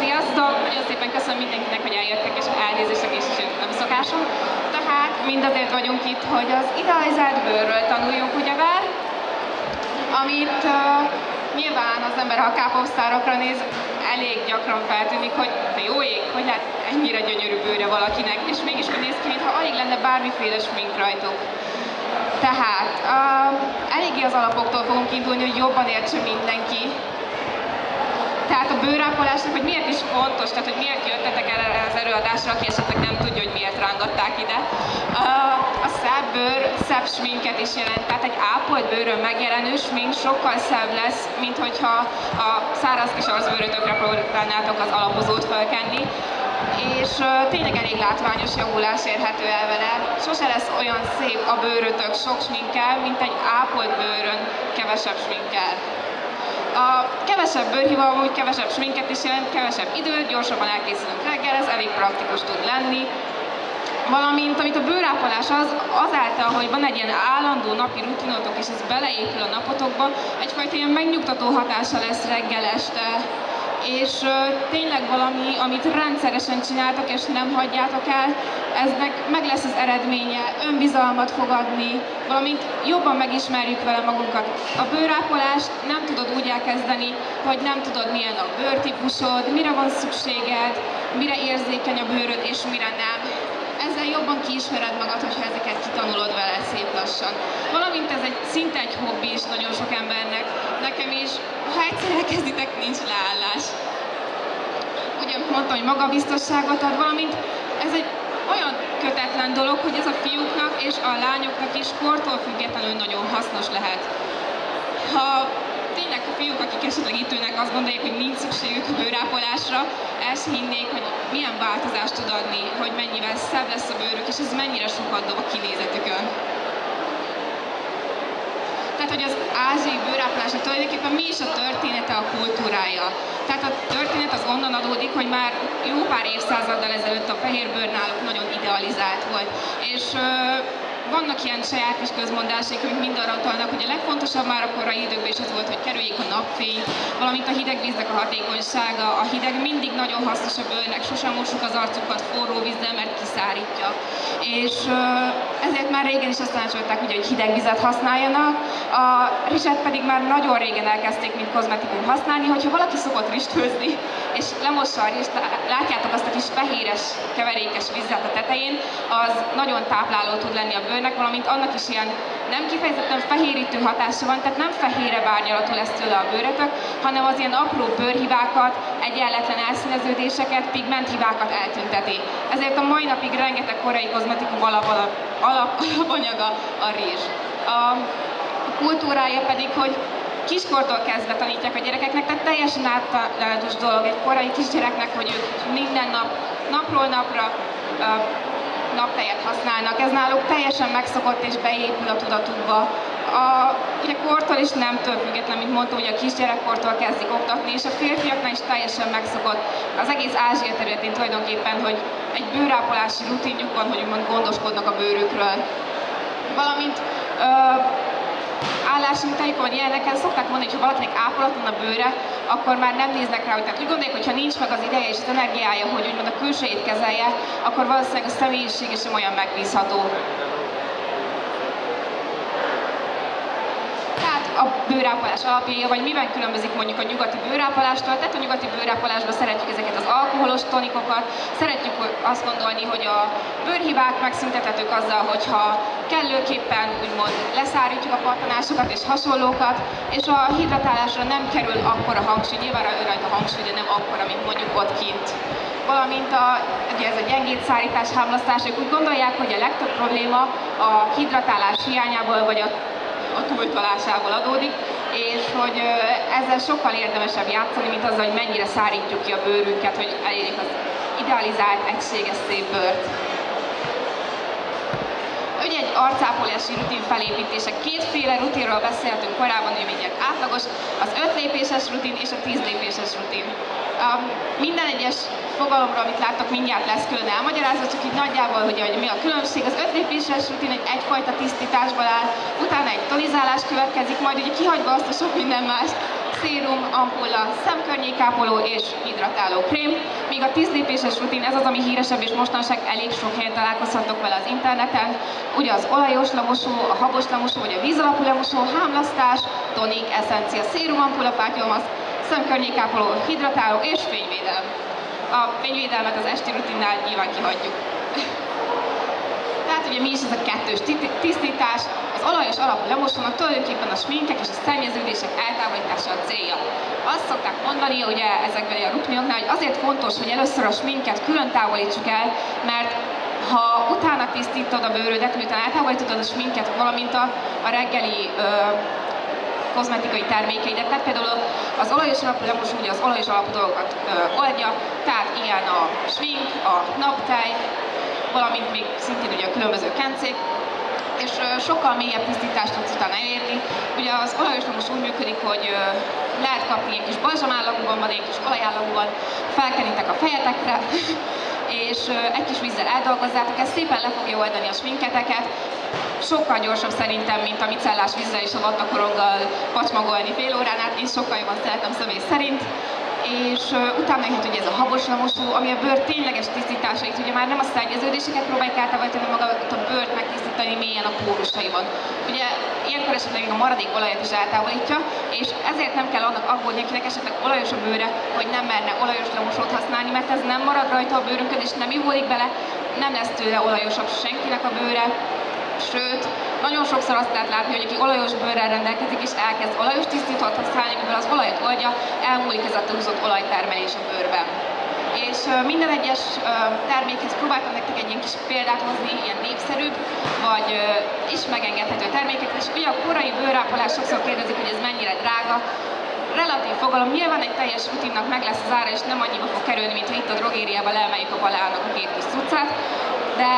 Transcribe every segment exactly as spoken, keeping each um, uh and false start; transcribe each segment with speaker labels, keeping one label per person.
Speaker 1: Sziasztok! Nagyon szépen köszönöm mindenkinek, hogy eljöttek, és elnézést a késésért, nem szokásom. Tehát mindazért vagyunk itt, hogy az idealizált bőrről tanuljunk, ugyebár, amit uh, nyilván az ember, ha a K-pop-sztárokra néz, elég gyakran feltűnik, hogy de jó ég, hogy hát ennyire gyönyörű bőre valakinek, és mégis úgy néz ki, mintha alig lenne bármiféle smink rajtuk. Tehát uh, eléggé az alapoktól fogunk indulni, hogy jobban értse mindenki. Tehát a bőrápolásnak, hogy miért is fontos, tehát hogy miért jöttetek el az előadásra, aki esetleg nem tudja, hogy miért rángatták ide. A szebb bőr szebb sminket is jelent, tehát egy ápolt bőrön megjelenő smink sokkal szebb lesz, mint hogyha a száraz kis arcbőrötökre próbálnátok az alapozót felkenni. És uh, tényleg elég látványos javulás érhető el vele. Sose lesz olyan szép a bőrötök sok sminkkel, mint egy ápolt bőrön kevesebb sminkkel. A kevesebb bőrhiba amúgy kevesebb sminket is jelent, kevesebb időt, gyorsabban elkészülünk reggel, ez elég praktikus tud lenni. Valamint, amit a bőrápolás az, azáltal, hogy van egy ilyen állandó napi rutinotok, és ez beleépül a napotokba, egyfajta ilyen megnyugtató hatása lesz reggel este. És uh, tényleg valami, amit rendszeresen csináltok, és nem hagyjátok el, eznek meg lesz az eredménye, önbizalmat fog adni, valamint jobban megismerjük vele magunkat. A bőrápolást nem tudod úgy elkezdeni, hogy nem tudod, milyen a bőrtípusod, mire van szükséged, mire érzékeny a bőröd, és mire nem. Ezzel jobban kiismered magad, hogyha ezeket kitanulod vele szép lassan. Valamint ez egy szinte egy hobbi is nagyon sok embernek, nekem is, ha egyszer elkezditek, nincs leállás. Ugye mondtam, hogy magabiztosságot ad, valamint ez egy olyan kötetlen dolog, hogy ez a fiúknak és a lányoknak is kortól függetlenül nagyon hasznos lehet. Ha tényleg a fiúk, akik esetleg itt ülnek, azt gondolják, hogy nincs szükségük a bőrápolásra, ezt hinnék, hogy milyen változást tud adni, hogy mennyivel szebb lesz a bőrük, és ez mennyire sokat dob a kinézetükön. Tehát, hogy az ázsiai bőrápolásnak tulajdonképpen mi is a története, a kultúrája. Tehát a történet az onnan adódik, hogy már jó pár évszázaddal ezelőtt a fehérbőr náluk nagyon idealizált volt. És vannak ilyen saját kis közmondásaik, amik mind arra utalnak, hogy a legfontosabb már a korai időkben is az volt, hogy kerüljék a napfényt, valamint a hideg víznek a hatékonysága. A hideg mindig nagyon hasznos a bőrnek, sosem mossuk az arcukat forró vízzel, mert kiszárítja. És ezért már régen is azt tanácsolták, hogy hideg vizet használjanak. A rizset pedig már nagyon régen elkezdték, mint kozmetikum használni, hogyha valaki szokott rist főzni, és lemossa a rist, látjátok azt a kis fehéres, keverékes vizet a tetején, az nagyon tápláló tud lenni a bőrnek, valamint annak is ilyen nem kifejezetten fehérítő hatása van, tehát nem fehérebb árnyalatú lesz tőle a bőrötök, hanem az ilyen apró bőrhibákat, egyenletlen elszíneződéseket, pigmenthibákat eltünteti. Ezért a mai napig rengeteg korai kozmetikum alap, alap, alap, alapanyaga a rizs. A kultúrája pedig, hogy kiskortól kezdve tanítják a gyerekeknek, tehát teljesen általános dolog egy korai kisgyereknek, hogy ők minden nap, napról napra uh, naptejet használnak. Ez náluk teljesen megszokott és beépül a tudatukba. A, ugye kortól is nemtől független, mint mondtam, ugye a kisgyerekkortól kezdik oktatni, és a férfiaknál is teljesen megszokott. Az egész Ázsia területén tulajdonképpen, hogy egy bőrápolási rutinjuk van, hogy úgymond gondoskodnak a bőrükről. Valamint uh, állásmintájuk, vagy ilyeneken szokták mondani, hogy ha valakinek ápolatlan a bőre, akkor már nem néznek rá, hogy tehát úgy gondolják, hogy ha nincs meg az ideje és az energiája, hogy úgymond a külsejét kezelje, akkor valószínűleg a személyisége sem olyan megbízható. Tehát a bőrápolás alapja, vagy miben különbözik mondjuk a nyugati bőrápolástól, tehát a nyugati bőrápolásban szeretjük ezeket az alkoholos tonikokat, szeretjük azt gondolni, hogy a bőrhibák megszüntethetők azzal, hogyha kellőképpen úgymond leszárítjuk a pattanásokat és hasonlókat, és a hidratálásra nem kerül akkora hangsúly, nyilván rajta hangsúly, de nem akkora, mint mondjuk ott kint. Valamint a, ugye ez a gyengéd szárítás, hámlasztás, ők úgy gondolják, hogy a legtöbb probléma a hidratálás hiányából vagy a, a túltolásából adódik, és hogy ezzel sokkal érdemesebb játszani, mint azzal, hogy mennyire szárítjuk ki a bőrünket, hogy elérjük az idealizált, egységes szép bőrt. Ugye egy arcápolási rutin felépítése. Kétféle rutinról beszéltünk korábban, hogy mindjárt átlagos, az öt lépéses rutin és a tíz lépéses rutin. Um, minden egyes fogalomra, amit láttok, mindjárt lesz külön elmagyarázva, csak így nagyjából, hogy, hogy mi a különbség. Az öt lépéses rutin egy egyfajta tisztításból áll, utána egy tonizálás következik, majd ugye kihagyva azt a sok minden más szérum, ampulla, szemkörnyékápoló és hidratáló krém. Míg a tíz lépéses rutin, ez az, ami híresebb, és mostanság elég sok helyen találkozhatok vele az interneten. Ugye az olajos lemosó, a habos lemosó, vagy a vízalapú lemosó, hámlasztás, tonik, eszencia, szérum, ampulla, pátyolmaszk, szemkörnyékápoló, hidratáló és fényvédelem. A fényvédelmet az esti rutinnál nyilván kihagyjuk. Tehát ugye mi is ez a kettős tisztítás, az olajos alapú lemosónak tulajdonképpen a sminkek és a szennyeződések eltávolítása a célja. Azt szokták mondani ugye ezekben a rutinoknál, hogy azért fontos, hogy először a sminket külön távolítsuk el, mert ha utána tisztítod a bőrödet, miután eltávolítod a sminket, valamint a, a reggeli ö, kozmetikai termékeidet, tehát például az olajos alapú lemosó ugye az olajos alapú dolgokat ö, oldja, tehát ilyen a smink, a naptáj, valamint még szintén ugye a különböző kencék, és sokkal mélyebb tisztítást tudsz utána elérni. Ugye az olajos lemosó úgy működik, hogy lehet kapni ilyen kis balzsamállagúban, vagy egy kis olajállagúban, felkenitek a fejetekre, és egy kis vízzel eldolgozzátok, ez szépen le fogja oldani a sminketeket, sokkal gyorsabb szerintem, mint a micellás vízzel és a vattakoronggal pacsmagolni fél órán át, én sokkal jobban szeretem személy szerint. És uh, utána jöhet ugye ez a habos lemosó, ami a bőr tényleges tisztításait, ugye már nem a szennyeződéseket próbálják eltávolítani, maga a bőrt megtisztítani mélyen a pórusaiban. Ugye ilyenkor esetleg a maradék olajat is eltávolítja, és ezért nem kell annak aggódni, akinek esetleg olajos a bőre, hogy nem merne olajos lemosót használni, mert ez nem marad rajta a bőrünkön, és nem ivódik bele, nem lesz tőle olajosabb senkinek a bőre. Sőt, nagyon sokszor azt lehet látni, hogy aki olajos bőrrel rendelkezik és elkezd olajos tisztítót használni, mivel az olajat oldja, elmúlik ez a túlzott olajtermelés a bőrben. És minden egyes termékhez próbáltam nektek egy ilyen kis példát hozni, ilyen népszerűbb, vagy is megengedhető termékeket, és ugye a korai bőrápolás sokszor kérdezik, hogy ez mennyire drága. Relatív fogalom, nyilván egy teljes rutinnak meg lesz az ára, és nem annyiba fog kerülni, mint ha itt a drogériában leemeljük a balának a két kis cuccát, de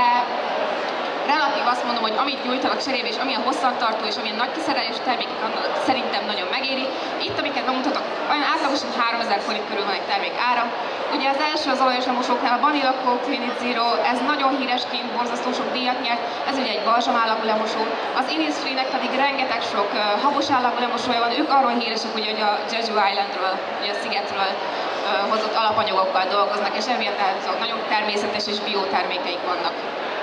Speaker 1: relatív azt mondom, hogy amit nyújtanak cserébe, és amilyen hosszantartó, és amilyen nagy kiszerelés termékek, szerintem nagyon megéri. Itt, amiket bemutatok, olyan átlagosan háromezer forint körül van egy termék ára. Ugye az első az olajos lemosóknál a Vanilla Clean Zero, ez nagyon híresként, borzasztó sok díjat nyert, ez ugye egy balzsamállagú lemosó. Az Innisfree-nek pedig rengeteg sok uh, habos állagú lemosója van, ők arról híresek, ugye, hogy a Jeju Islandről, ugye a szigetről uh, hozott alapanyagokkal dolgoznak, és emiatt nagyon természetes és biotermékeik vannak.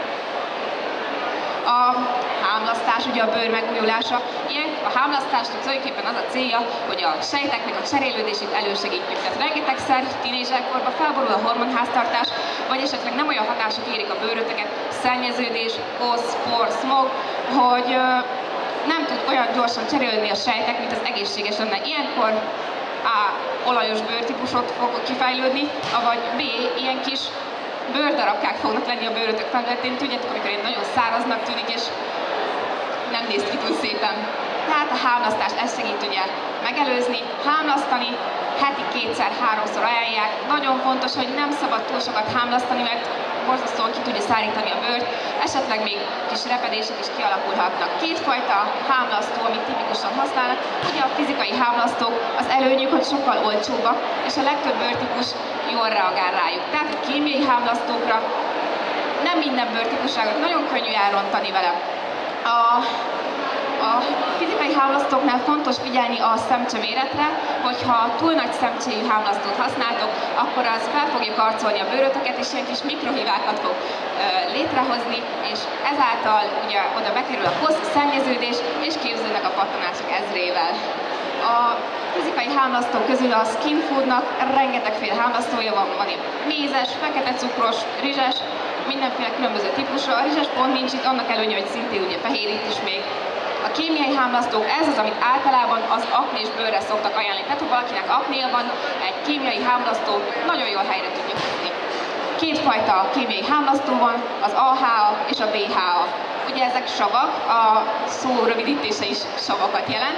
Speaker 1: A hámlasztás, ugye a bőr megújulása. Ilyen, a hámlasztásnak tulajdonképpen az a célja, hogy a sejteknek a cserélődését elősegítjük. Tehát rengetegszer tínézserkorban felborul a hormonháztartás, vagy esetleg nem olyan hatások érik a bőröteket, szennyeződés, kosz, por, smog, hogy ö, nem tud olyan gyorsan cserélődni a sejtek, mint az egészséges lenne. Ilyenkor A. olajos bőrtípusot fog kifejlődni, vagy B. ilyen kis bőrdarabkák fognak lenni a bőrötök felületén, tudjátok, amikor én nagyon száraznak tűnik, és nem néz ki túl szépen. Tehát a hámlasztást ezt segít ugye megelőzni, hámlasztani, heti kétszer-háromszor ajánlják. Nagyon fontos, hogy nem szabad túl sokat hámlasztani, mert borzasztóan ki tudja szárítani a bőrt, esetleg még kis repedések is kialakulhatnak. Kétfajta hámlasztó, amit tipikusan használnak. Ugye a fizikai hámlasztók, az előnyük, hogy sokkal olcsóbbak, és a legtöbb bőrtípus jól reagál rájuk. Tehát a kémiai hámlasztókra nem minden bőrtípusságot nagyon könnyű elrontani vele. A, a fizikai hámlasztóknál fontos figyelni a szemcse méretre, hogyha túl nagy szemcséjű hámlasztót használtok, akkor az fel fogja karcolni a bőrötöket, és ilyen kis mikrohívákat fog ö, létrehozni, és ezáltal ugye oda bekerül a kosz, a szennyeződés, és képződnek a pattanások ezrével. A fizikai hámlasztók közül a Skin Foodnak rengetegféle hámlasztója van, van ilyen mézes, fekete cukros, rizses, mindenféle különböző típusra. A rizses pont nincs itt, annak előnye, hogy szintén ugye fehérít is még. A kémiai hámlasztók, ez az, amit általában az aknés bőrre szoktak ajánlani. Tehát, ha valakinek aknéja van, egy kémiai hámlasztó nagyon jól helyre tudja hozni. Kétfajta kémiai hámlasztó van, az á há á és a bé há á. Ugye ezek savak, a szó rövidítése is savakat jelent.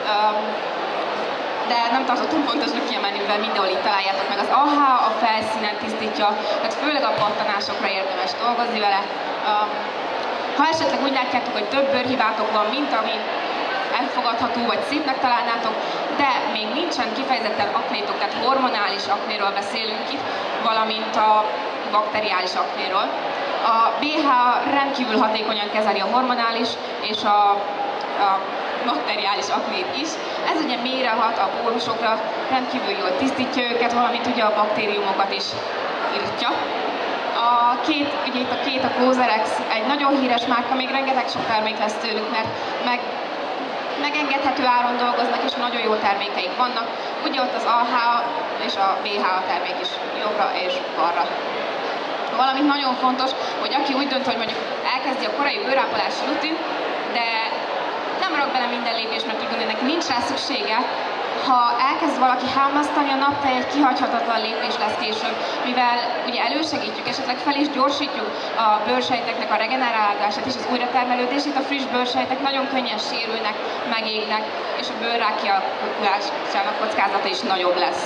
Speaker 1: De nem tartottam fontosnak kiemelni, mivel mindenhol itt találjátok meg. Az á há á a felszínen tisztítja, tehát főleg a pattanásokra érdemes dolgozni vele. Ha esetleg úgy látjátok, hogy több bőrhibátok van, mint ami elfogadható vagy szépnek találnátok, de még nincsen kifejezetten aknétok, tehát hormonális aknéról beszélünk itt, valamint a bakteriális aknéról. A bé há á rendkívül hatékonyan kezeli a hormonális és a, a bakteriális aknét is. Ez ugye mélyrehat a pórusokra, rendkívül jól tisztítja őket, valamint ugye a baktériumokat is irtja. A két, ugye itt a két a Closerex egy nagyon híres márka, még rengeteg sok termék lesz tőlük, mert meg, megengedhető áron dolgoznak, és nagyon jó termékeik vannak. Ugye ott az á há és a bé há termék is jobbra és balra. Valamint nagyon fontos, hogy aki úgy dönt, hogy mondjuk elkezdi a korai bőrápolási rutin, de nem rak bele minden lépést, mert úgy gondolja, neki nincs rá szüksége, ha elkezd valaki hámasztani, a naptej egy kihagyhatatlan lépés lesz később, mivel ugye elősegítjük, esetleg fel is gyorsítjuk a bőrsejteknek a regenerálódását és az újratermelődését, a friss bőrsejtek nagyon könnyen sérülnek, megégnek, és a bőrrák kialakulásának kockázata is nagyobb lesz.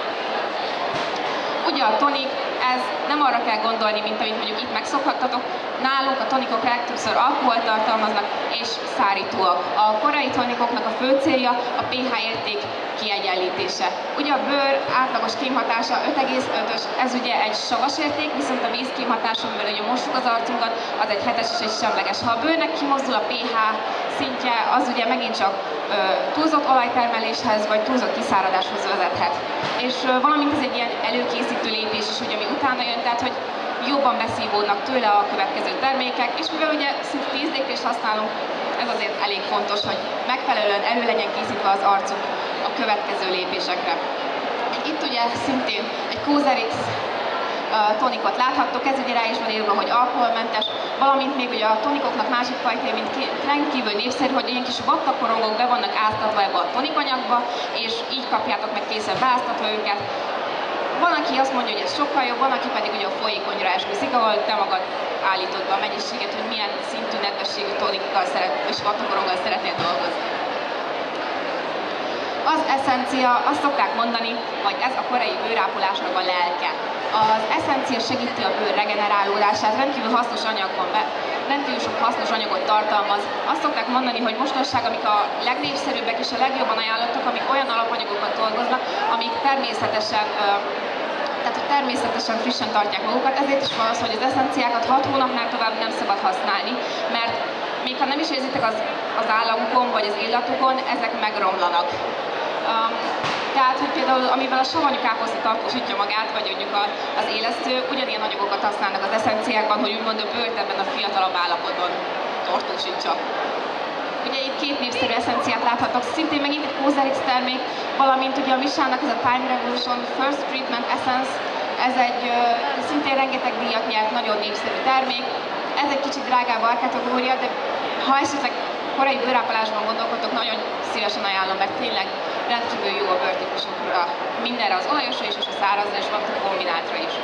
Speaker 1: Ugye a tonik, ez nem arra kell gondolni, mint amit mondjuk itt megszokhattatok. Nálunk a tonikok legtöbbször alkoholt tartalmaznak és szárítóak. A korai tonikoknak a fő célja a pH érték kiegyenlítése. Ugye a bőr átlagos kémhatása öt egész ötös, ez ugye egy savas érték, viszont a víz kémhatása, mivel ugye mossuk az arcunkat, az egy hetes és egy semleges. Ha a bőrnek kimozdul a pH szintje, az ugye megint csak ö, túlzott olajtermeléshez vagy túlzott kiszáradáshoz vezethet. És ö, valamint ez egy ilyen előkészítő lépés is, ugye, ami utána jön, tehát hogy jobban beszívódnak tőle a következő termékek, és mivel ugye szinte tíz lépést használunk, ez azért elég fontos, hogy megfelelően elő legyen készítve az arcuk a következő lépésekre. Itt ugye szintén egy Closerex tonikot láthattok, ez ugye rá is van írva, hogy alkoholmentes, valamint még ugye a tonikoknak másik fajta, mint rendkívül népszerű, hogy ilyen kis vattakorongok be vannak áztatva ebbe a tonikanyagba, és így kapjátok meg készen beáztatva őket. Van, aki azt mondja, hogy ez sokkal jobb, van, aki pedig ugye a folyékonyra esküszik, ahol te magad állítod be a mennyiséget, hogy milyen szintű nedvességű tonikkal szeret, és vattakoronggal szeretnél dolgozni. Az eszencia, azt szokták mondani, hogy ez a korai bőrápolásnak a lelke. Az eszencia segíti a bőr regenerálódását, rendkívül hasznos anyag van be, rendkívül sok hasznos anyagot tartalmaz. Azt szokták mondani, hogy mostanság, amik a legnépszerűbbek és a legjobban ajánlottak, amik olyan alapanyagokat dolgoznak, amik természetesen, tehát hogy természetesen frissen tartják magukat, ezért is van az, hogy az eszenciákat hat hónapnál tovább nem szabad használni, mert még ha nem is érzitek az, az államukon vagy az illatukon, ezek megromlanak. Um, tehát, hogy például amivel a savanyú káposzta tartósítja magát, vagy mondjuk az élesztő, ugyanilyen anyagokat használnak az eszenciákban, hogy úgymond a bőrt ebben a fiatalabb állapotban tartósítsa. Ugye itt két népszerű eszenciát láthatok, szintén megint egy Closerex termék, valamint ugye a Michelin-nak ez a Time Revolution First Treatment Essence, ez egy szintén rengeteg díjat nyert, nagyon népszerű termék. Ez egy kicsit drágább alkategória, de ha esetleg korai bőrápolásban gondolkodtok, nagyon szívesen ajánlom, mert tényleg rendkívül jó a bőrtípusokra, mindenre, az olajosra is, és a szárazra, és valamint a kombináltra is.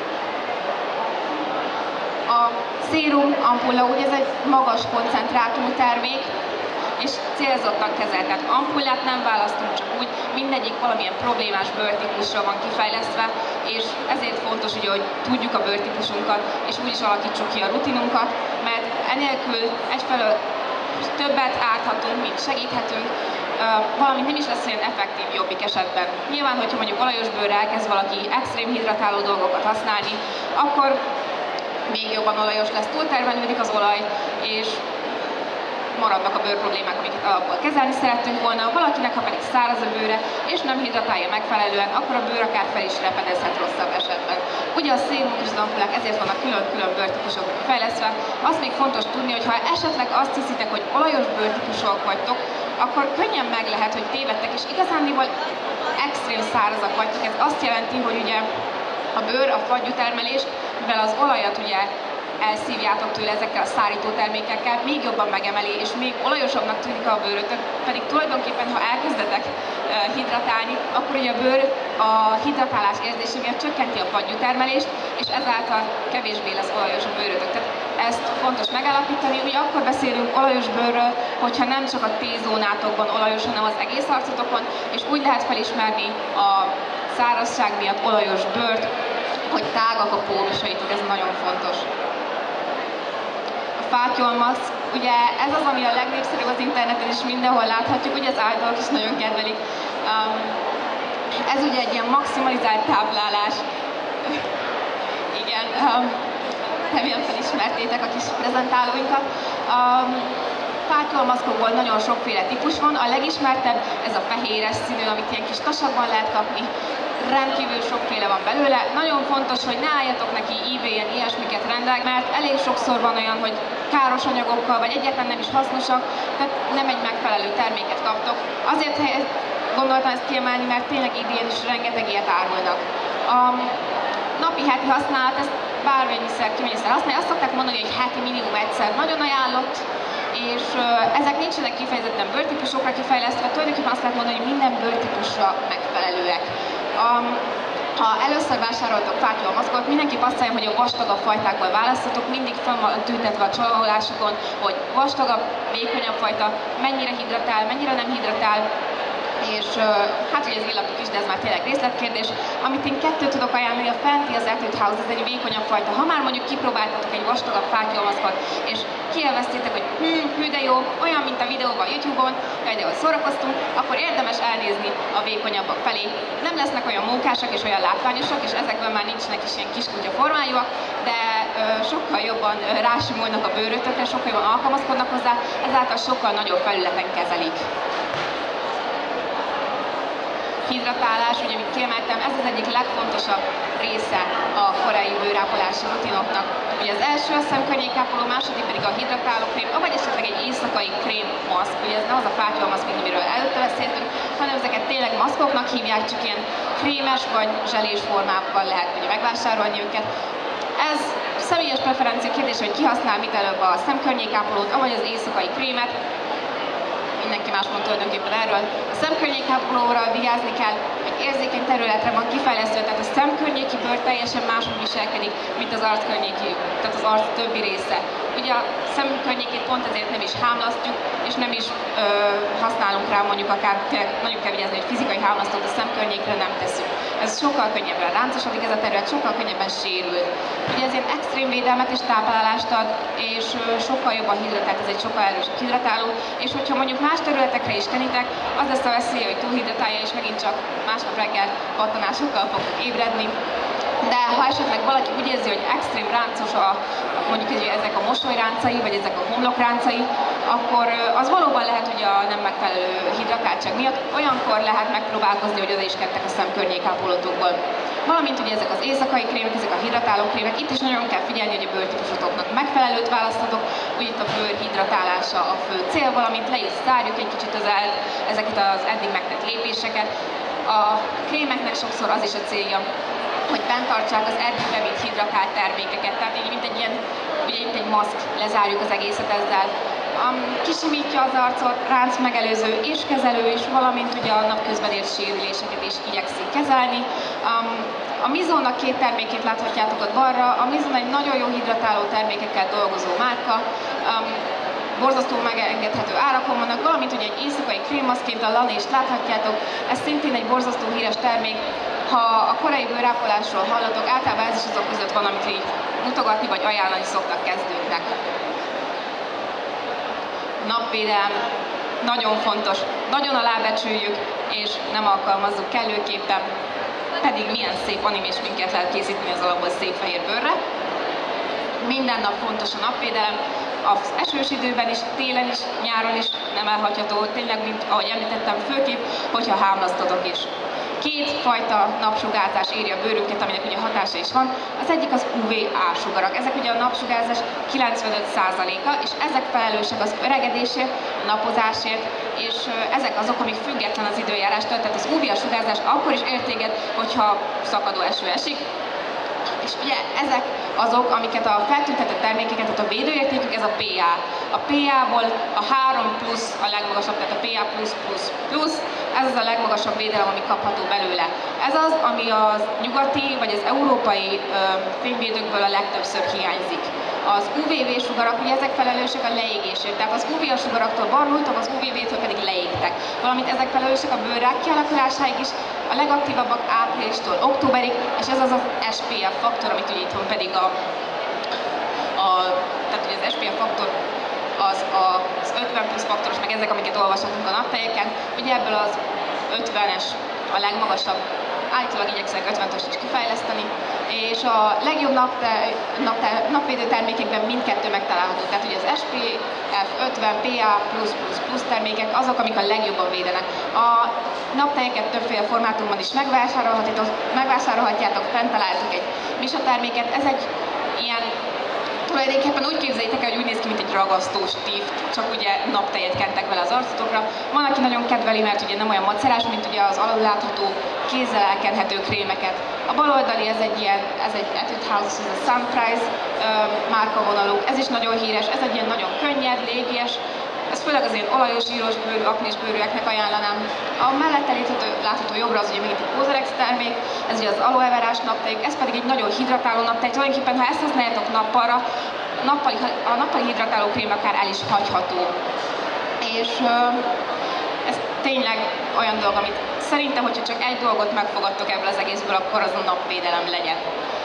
Speaker 1: A szérum ampulla, ugye ez egy magas koncentrátumú termék, és célzottan kezelt. Tehát ampullát nem választunk csak úgy, mindegyik valamilyen problémás bőrtípusra van kifejlesztve, és ezért fontos, ugye, hogy tudjuk a bőrtípusunkat, és úgy is alakítsuk ki a rutinunkat, mert enélkül egyfelől többet árthatunk, mint segíthetünk, valamint nem is lesz olyan effektív jobbik esetben. Nyilván, hogyha mondjuk olajos bőrre elkezd valaki extrém hidratáló dolgokat használni, akkor még jobban olajos lesz, túltermelődik az olaj, és maradnak a bőr problémák, amiket alapból kezelni szerettünk volna. Valakinek, ha pedig száraz a bőre, és nem hidratálja megfelelően, akkor a bőr akár fel is repedezhet rosszabb esetben. Ugye a szérumok és az ampullák ezért vannak külön-külön bőrtípusok fejlesztve. Azt még fontos tudni, hogy ha esetleg azt hiszitek, hogy olajos bőrtípusok vagytok, akkor könnyen meg lehet, hogy tévedtek, és igazándiból extrém szárazak vagytok. Ez azt jelenti, hogy ugye a bőr, a fagyútermelés, mivel az olajat ugye elszívjátok tőle ezekkel a szárító termékekkel, még jobban megemeli, és még olajosabbnak tűnik a bőrötök, pedig tulajdonképpen, ha elkezdetek uh, hidratálni, akkor ugye a bőr a hidratálás érzése miatt csökkenti a fagyútermelést, és ezáltal kevésbé lesz olajos a bőrötök. Tehát ezt fontos megállapítani, ugye akkor beszélünk olajos bőrről, hogyha nem csak a T-zónátokban olajos, hanem az egész arcotokon, és úgy lehet felismerni a szárazság miatt olajos bőrt, hogy tágak a pórusaitok, ez nagyon fontos. A fátyolmaszk, ugye ez az, ami a legnépszerűbb az interneten, és mindenhol láthatjuk, ugye az idolok is nagyon kedvelik. Um, ez ugye egy ilyen maximalizált táplálás. Igen, um, remélem felismertétek a kis prezentálóinkat. Um, Fátyolmaszkokból nagyon sokféle típus van, a legismertebb ez a fehéres színű, amit ilyen kis tasakban lehet kapni. Rendkívül sokféle van belőle. Nagyon fontos, hogy ne álljatok neki eBay-en ilyesmiket rendelni, mert elég sokszor van olyan, hogy káros anyagokkal, vagy egyáltalán nem is hasznosak, tehát nem egy megfelelő terméket kaptok. Azért gondoltam ezt kiemelni, mert tényleg idén is rengeteg ilyet árulnak. A napi heti használat, ezt bármennyiszer, kimennyiszer használja, azt szokták mondani, hogy heti minimum egyszer nagyon ajánlott, és uh, ezek nincsenek kifejezetten bőrtípusokra kifejlesztve, tulajdonképpen azt lehet mondani, hogy minden bőrtípusra megfelelőek. Um, ha először vásároltok fátyolmaszkot, mindenki azt mondja, hogy a vastagabb fajtákból választatok, mindig fönn van tüntetve a csomagolásokon, hogy vastagabb, vékonyabb fajta, mennyire hidratál, mennyire nem hidratál, és hát ugye ez villapik is, de ez már tényleg részletkérdés. Amit én kettőt tudok ajánlani, a fenti az Etude House, ez egy vékonyabb fajta. Ha már mondjuk kipróbáltatok egy vastagabb fátyolmaszkot, és kielvesztétek, hogy hm, hű de jó, olyan, mint a videóban, YouTube-on, de ahol szórakoztunk, akkor érdemes elnézni a vékonyabbak felé. Nem lesznek olyan mókásak és olyan látványosak, és ezekben már nincsenek is ilyen kiskutya formájúak, de ö, sokkal jobban ö, rásimulnak a bőrötökre, sokkal jobban alkalmazkodnak hozzá, ezáltal sokkal nagyobb felületen kezelik. Hidratálás, ugye, mint kiemeltem, ez az egyik legfontosabb része a korai bőrápolási rutinoknak. Ugye az első a szemkörnyékápoló, második pedig a hidratáló krém, vagy esetleg egy éjszakai krém maszk. Ugye ez nem az a fátyolmaszk, mint amiről előtte beszéltünk, hanem ezeket tényleg maszkoknak hívják, csak ilyen krémes vagy zselés formában lehet ugye megvásárolni őket. Ez személyes preferencia kérdés, hogy ki használ mit előbb, a szemkörnyékápolót, vagy az éjszakai krémet. Mindenki más mond tulajdonképpen erről. A szemkörnyékápolóra vigyázni kell, egy érzékeny területre van kifejlesztve, tehát a szemkörnyéki bőr teljesen máshogy viselkedik, mint az arckörnyéki, tehát az arc többi része. Ugye a szemkörnyékét pont ezért nem is hámlasztjuk, és nem is ö, használunk rá mondjuk akár, tényleg nagyon kell vigyázni, hogy fizikai hámlasztót a szemkörnyékre nem teszünk. Ez sokkal könnyebben ráncosodik ez a terület, sokkal könnyebben sérül. Ugye ezért extrém védelmet és táplálást ad, és ö, sokkal jobban hidratált, ez egy sokkal erősebb hidratáló, és hogyha mondjuk más területekre is tenitek, az lesz a veszélye, hogy túlhidratálja, és megint csak másnap reggel pattanásokkal fogtok ébredni. De ha esetleg valaki úgy érzi, hogy extrém ráncos a, mondjuk ezek a mosolyráncai, vagy ezek a homlokráncai, akkor az valóban lehet, hogy a nem megfelelő hidratáltság miatt olyankor lehet megpróbálkozni, hogy oda is kettek a szemkörnyékápolótokból. Valamint ugye ezek az éjszakai krémek, ezek a hidratáló krémek, itt is nagyon kell figyelni, hogy a bőrtípusotoknak megfelelőt választatok, úgy itt a bőr hidratálása a fő cél, valamint le is zárjuk egy kicsit az el, ezeket az eddig megtett lépéseket. A krémeknek sokszor az is a célja, hogy bent tartsák az eddig bevitt hidratált termékeket, tehát így mint egy ilyen, ugye mint egy maszk, lezárjuk az egészet ezzel. Um, kisimítja az arcot, ránc megelőző és kezelő is, valamint ugye a napközben ért sérüléseket is igyekszik kezelni. Um, a Mizonnak két termékét láthatjátok ott balra. A Mizon egy nagyon jó hidratáló termékekkel dolgozó márka. Um, borzasztó megengedhető árakon vannak, valamint ugye egy éjszakai krémmaszként a Lanést láthatjátok. Ez szintén egy borzasztó híres termék. Ha a korai bőrápolásról hallatok, általában ez is azok között van, amit így mutogatni vagy ajánlani szoktak kezdőknek. Napvédelem nagyon fontos, nagyon alábecsüljük és nem alkalmazzuk kellőképpen, pedig milyen szép animés minket lehet készíteni az alapból szép fehér bőrre. Minden nap fontos a napvédelem, az esős időben is, télen is, nyáron is nem elhagyható, tényleg, mint ahogy említettem, főképp, hogyha hámlasztotok is. Két fajta napsugárzás éri a bőrünket, aminek ugye hatása is van. Az egyik az u vé á sugarak. Ezek ugye a napsugárzás kilencvenöt százaléka, és ezek felelősek az öregedésért, a napozásért, és ezek azok, amik független az időjárástól, tehát az u vé á sugárzás akkor is értéket, hogyha szakadó eső esik. És ugye ezek azok, amiket a feltüntetett termékeket, tehát a védőértékük, ez a pé á. A pé á-ból a három plusz a legmagasabb, tehát a pé á plusz plusz plusz, ez az a legmagasabb védelem, ami kapható belőle. Ez az, ami az nyugati vagy az európai ö, fényvédőkből a legtöbbször hiányzik. Az u vé vé-sugarak, ugye ezek felelősek a leégésért, tehát az u vé á-sugaraktól barnultok, az u vé vé-től pedig leégtek. Valamint ezek felelősek a bőrrák kialakulásáig is, a legaktívabbak áprilistól októberig, és ez az az es pé ef faktor, amit ugye itt van pedig a, a tehát ugye az es pé ef faktor az az ötven plusz faktoros, meg ezek, amiket olvashatunk a naptejeken, ugye ebből az ötvenes a legmagasabb, állítólag igyekszenek ötvenötöst is kifejleszteni, és a legjobb napte, napte, napvédő termékekben mindkettő megtalálható, tehát ugye az es pé ef ötven, pé á plusz plusz plusz termékek azok, amik a legjobban védenek. A naptejeket többféle formátumban is megvásárolhatjátok, fent találtok egy Misa terméket, ez egy ilyen, tulajdonképpen úgy képzeljétek el, hogy úgy néz ki, mint egy ragasztó stíft, csak ugye naptejet kentek vele az arcotokra. Van, aki nagyon kedveli, mert ugye nem olyan macerás, mint ugye az alul látható kézzel elkenhető krémeket. A bal oldali ez egy ilyen, ez egy Etude House, ez a Sunrise márkavonalú, ez is nagyon híres, ez egy ilyen nagyon könnyed, légies, ez főleg az ilyen olajos, zsíros bőrű, aknés bőrűeknek ajánlanám. A mellette látható, látható jobbra az ugye még egy Pozerex termék, ez ugye az aloe verás naptej, ez pedig egy nagyon hidratáló naptej. Tulajdonképpen, ha ezt használjátok nappalra, nappali, a nappali hidratáló krém akár el is hagyható. És ez tényleg olyan dolog, amit szerintem, hogyha csak egy dolgot megfogadtok ebből az egészből, akkor az a napvédelem legyen.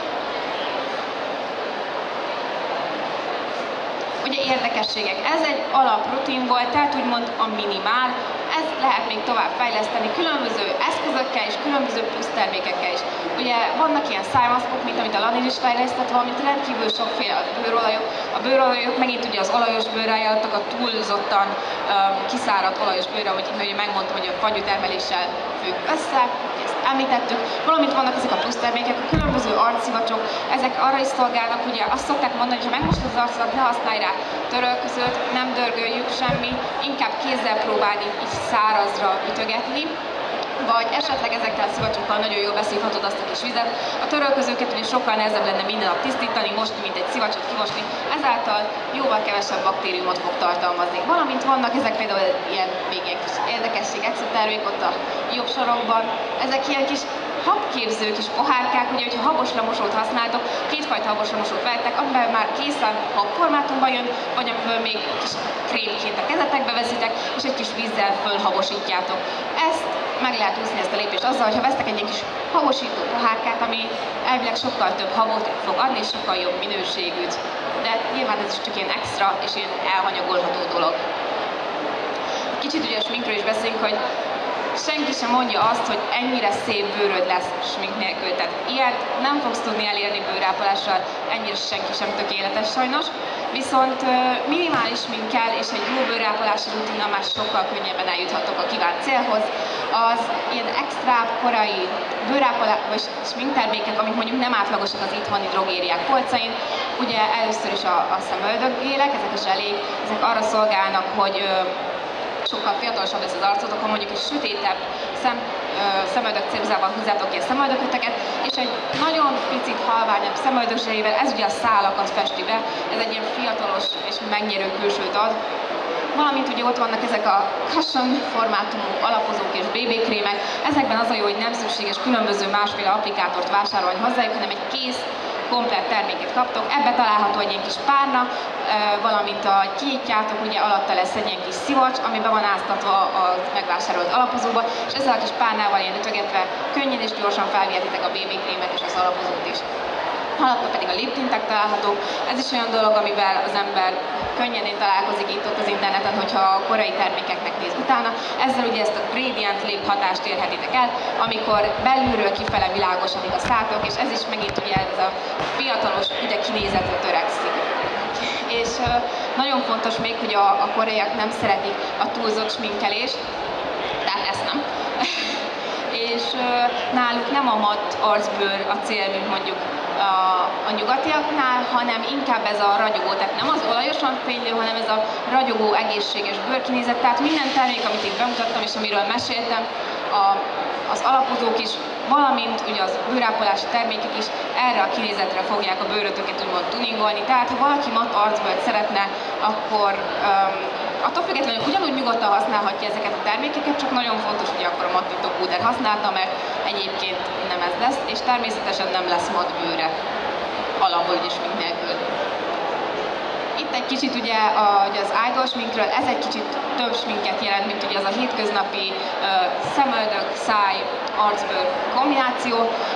Speaker 1: Ugye érdekességek. Ez egy alaprutin volt, tehát úgymond a minimál. Ezt lehet még tovább fejleszteni különböző eszközökkel és különböző plusz termékekkel is. Ugye vannak ilyen szájmaszkok, mint amit a Lanér is fejlesztett, valamint rendkívül sokféle bőrolajok. A bőrolajok megint ugye az olajos bőrre ajánlottak, a túlzottan um, kiszáradt olajos bőrre, hogy ugye megmondtam, hogy a fagyútermeléssel függ össze, ezt említettük. Valamint vannak ezek a plusz termékek, a különböző arcszivacsok, ezek arra is szolgálnak, ugye azt szokták mondani, hogy ha megmosod az arcodat, ne használj rá törölközőt, nem dörgöljük semmi, inkább kézzel próbálni így szárazra ütögetni, vagy esetleg ezekkel a szivacsokkal nagyon jól beszívhatod azt a kis vizet. A törölközőket ugye sokkal nehezebb lenne minden nap tisztítani, mosni, mint egy szivacsot kimosni, ezáltal jóval kevesebb baktériumot fog tartalmazni. Valamint vannak ezek például ilyen még egy kis érdekesség, extra termék ott a jobb sarokban, ezek ilyen kis habképző kis pohárkák, ugye, hogyha habos lemosót használtok, kétfajta habos lemosót vettek, amiben már készen habformátumban jön, vagy amiből még kis krémként a kezetekbe veszitek, és egy kis vízzel fölhabosítjátok. Ezt meg lehet úszni, ezt a lépést azzal, hogyha vesztek egy kis habosító pohárkát, ami elvileg sokkal több habot fog adni, és sokkal jobb minőségűt. De nyilván ez is csak ilyen extra és ilyen elhanyagolható dolog. Kicsit ugye a sminkről is beszélünk, hogy senki sem mondja azt, hogy ennyire szép bőröd lesz smink nélkül. Tehát ilyet nem fogsz tudni elérni bőrápolással, ennyire senki sem tökéletes sajnos. Viszont minimális sminkkel és egy jó bőrápolási rutinnal már sokkal könnyebben eljuthatok a kívánt célhoz. Az ilyen extra korai bőrápolás vagy sminktermékek, amik mondjuk nem átlagosak az itthoni drogériák polcain, ugye először is a, a szemöldökgélek, ezek is elég, ezek arra szolgálnak, hogy sokkal fiatalosabb lesz az arcotok, ha mondjuk egy sötétebb szem, szemöldök célzával húzzátok ki a szemöldököteket, és egy nagyon picit halványabb szemöldökzseivel, ez ugye a szálakat festi be, ez egy ilyen fiatalos és megnyerő külsőt ad. Valamint ugye ott vannak ezek a cushion formátumú alapozók és bé bé krémek, ezekben az a jó, hogy nem szükséges különböző másféle applikátort vásárolni hozzájuk, hanem egy kész, komplett terméket kaptok. Ebbe található egy ilyen kis párna, valamint a kinyitjátok, ugye alatta lesz egy ilyen kis szivacs, ami be van áztatva a megvásárolt alapozóba, és ezzel a kis párnával ilyen ütögetve könnyen és gyorsan felvihetitek a bé bé krémet és az alapozót is. Alatta pedig a lip tintek találhatók. Ez is olyan dolog, amivel az ember könnyedén találkozik itt-ott az interneten, hogyha a korai termékeknek néz utána. Ezzel ugye ezt a gradient lip hatást érhetitek el, amikor belülről kifele világosodik a szátok, és ez is megint ugye ez a fiatalos ide kinézetre törekszik. És nagyon fontos még, hogy a, a koreaiak nem szeretik a túlzott sminkelést, tehát ezt nem. És náluk nem a matt arcbőr a cél, mint mondjuk a, a nyugatiaknál, hanem inkább ez a ragyogó, tehát nem az olajosan fénylő, hanem ez a ragyogó, egészséges bőrkinézet. Tehát minden termék, amit itt bemutattam és amiről meséltem, a, az alapozók is, valamint ugye az bőrápolási termékek is erre a kinézetre fogják a bőrötöket úgymond tuningolni. Tehát ha valaki matt arcbőrt szeretne, akkor um, attól függetlenül ugyanúgy nyugodtan használhatja ezeket a termékeket, csak nagyon fontos, hogy akkor a mattító púder használta, mert egyébként nem ez lesz, és természetesen nem lesz matt bőre alapból és smink nélkül. Itt egy kicsit ugye, a, ugye az idol sminkről, ez egy kicsit több sminket jelent, mint ugye az a hétköznapi uh, szemöldök, száj, arcbőr kombináció.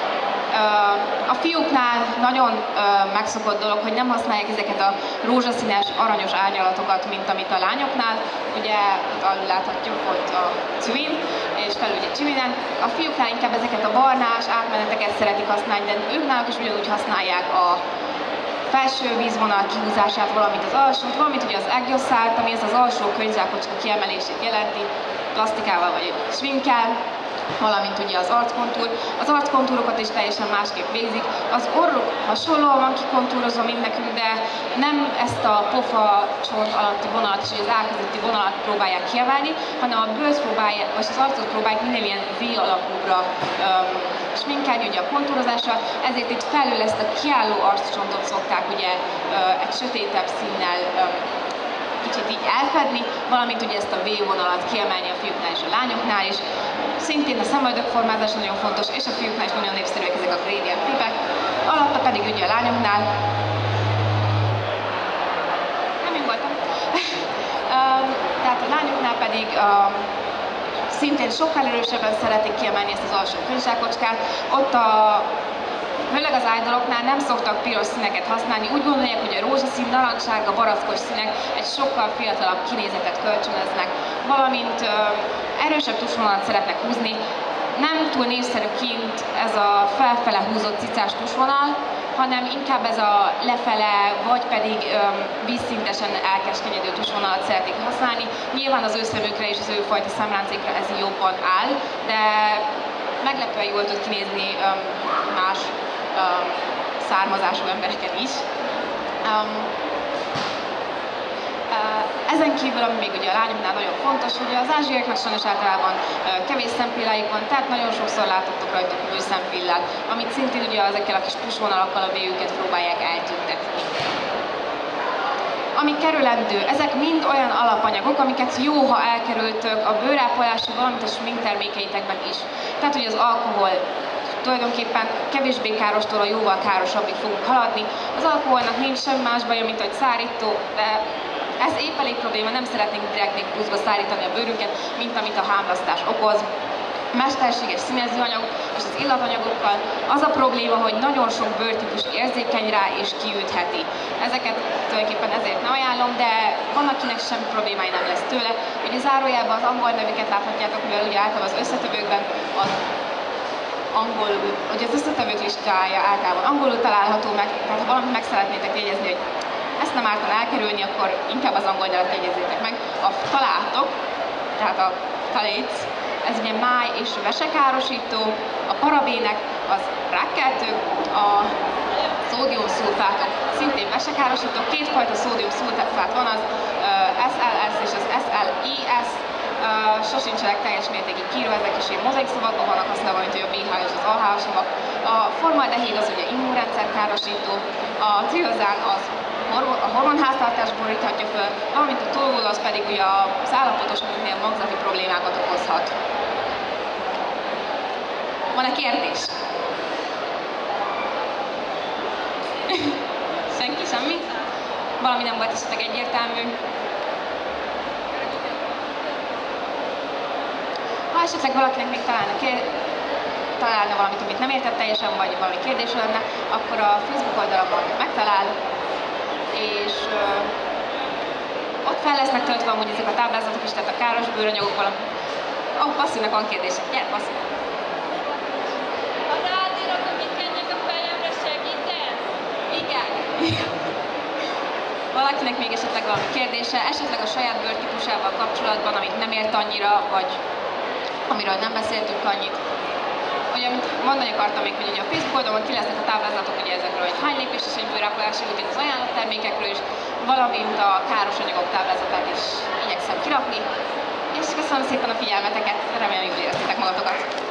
Speaker 1: A fiúknál nagyon megszokott dolog, hogy nem használják ezeket a rózsaszínes, aranyos árnyalatokat, mint amit a lányoknál. Ugye alul láthatjuk ott a twin, és felül ugye Jimmy-nen. A fiúknál inkább ezeket a barnás átmeneteket szeretik használni, de ők náluk is ugyanúgy használják a felső vízvonal kihúzását, valamint az alsót, valamint ugye az egyoszárt, ami ez az alsó könyvzákocska kiemelését jelenti, plastikával vagy sminkkel, valamint ugye az arckontúr. Az arckontúrokat is teljesen másképp végzik. Az orruk hasonlóan van kikontúrozva, mint nekünk, de nem ezt a pofa csont alatti vonalat és az állközötti vonalat próbálják kiemelni, hanem a bőrt próbálják, vagy az arcot próbálják minél ilyen V alakúra um, sminkelni ugye a kontúrozással, ezért itt felül ezt a kiálló arccsontot szokták ugye uh, egy sötétebb színnel um, kicsit így elfedni, valamint ugye ezt a V-vonalat kiemelni a fiúknál és a lányoknál is. Szintén a szemöldök formázása nagyon fontos, és a fiúknál is nagyon népszerűek ezek a gradient klipek. Alatta pedig ugye a lányoknál... Nem én voltam. Tehát a lányoknál pedig um, szintén sokkal erősebben szeretik kiemelni ezt az alsó könyvzsákocskát. Ott a Főleg az idoloknál nem szoktak piros színeket használni, úgy gondolják, hogy a rózsaszín, narancssárga, barackos színek egy sokkal fiatalabb kinézetet kölcsönöznek, valamint ö, erősebb tusvonalat szeretnek húzni. Nem túl népszerű kint ez a felfele húzott cicás tusvonal, hanem inkább ez a lefele, vagy pedig ö, vízszintesen elkeskenyedő tusvonalat szeretik használni. Nyilván az ő szemükre és az ő fajta szemláncékra ez jobban áll, de meglepően jól tud kinézni ö, más Um, származású embereken is. Um, uh, ezen kívül, ami még ugye a lányoknál nagyon fontos, hogy az ázsiaiaknak sajnos általában uh, kevés szempilláik van, tehát nagyon sokszor láthattok rajtuk bőszempillát, amit szintén ugye ezekkel a kis pusvonalakkal a végüket próbálják eltüntetni. Ami kerülendő, ezek mind olyan alapanyagok, amiket jó, ha elkerültök a bőrápolási, valamint a sminktermékeitekben is. Tehát, hogy az alkohol tulajdonképpen kevésbé károstól a jóval károsabbig fogunk haladni. Az alkoholnak nincs semmi más baja, mint hogy szárító, de ez épp elég probléma, nem szeretnénk direkt még pluszba szárítani a bőrünket, mint amit a hámlasztás okoz. Mesterséges színezőanyag és az illatanyagokkal az a probléma, hogy nagyon sok bőrtípus érzékeny rá és kiütheti. Ezeket tulajdonképpen ezért nem ajánlom, de van, akinek semmi problémája nem lesz tőle. Ugye zárójában az angol nevüket láthatjátok, mivel ugye általában az összetevőkben az angolul, hogy az összetevők listája általában angolul található meg, tehát ha valamit meg szeretnétek jegyezni, hogy ezt nem ártan elkerülni, akkor inkább az angol nevet jegyezzétek meg. A talátok, tehát a talétsz, ez ugye máj és vesekárosító, a parabének az rákkeltők, a szódiumszulfátok szintén vesekárosító, kétfajta szódiumszulfát van, az es el es és az es el i es, Uh, sosincsenek teljes mértékig kiírva, ezek is ilyen mozaik szavakban vannak használva, mint a bé há és az á há savak. A formaldehid az ugye immunrendszer károsító, a triazán az a hormonháztartást boríthatja föl, valamint a tolvol az pedig ugye az állapotosoknél magzati problémákat okozhat. Van-e kérdés? Senki? Semmi? Valami nem volt esetleg egyértelmű? Ha esetleg valakinek még találna, kér, találna valamit, amit nem értett teljesen, vagy valami kérdés lenne, akkor a Facebook oldalamon megtalál, és uh, ott fel lesznek töltve amúgy ezek a táblázatok is, tehát a káros bőranyagok valami. Ó, oh, Passzívnak van kérdése. Gyere, Passzív!
Speaker 2: A rádiók, akik ennek a fejemre segítesz?
Speaker 1: Igen. Valakinek még esetleg valami kérdése, esetleg a saját bőrtípusával kapcsolatban, amit nem ért annyira, vagy amiről nem beszéltünk annyit. Ugye, amit mondani akartam még, hogy ugye a Facebook oldalon ki lesznek a táblázatok ugye ezekről, hogy hány lépés és egy bőrápolási rutin az ajánlott termékekről is, valamint a káros anyagok táblázatát is igyekszem kirakni. És köszönöm szépen a figyelmeteket, remélem jól éreztétek magatokat.